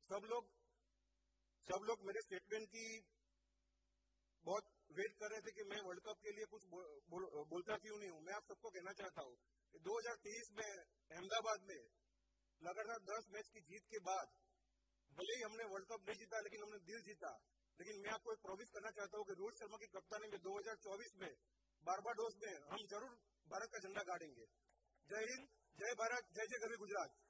सब लोग मेरे स्टेटमेंट की बहुत वेट कर रहे थे कि मैं वर्ल्ड कप के लिए कुछ बोलता क्यों नहीं हूं। मैं आप सबको कहना चाहता हूं कि 2023 में अहमदाबाद में लगातार 10 मैच की जीत के बाद भले ही हमने वर्ल्ड कप नहीं जीता लेकिन हमने दिल जीता। लेकिन मैं आपको एक प्रॉमिस करना चाहता हूं कि रोहित शर्मा की कप्तानी में 2024 में बारबाडोस में हम जरूर भारत का झंडा गाड़ेंगे। जय हिंद, जय भारत, जय जय गरवी गुजरात।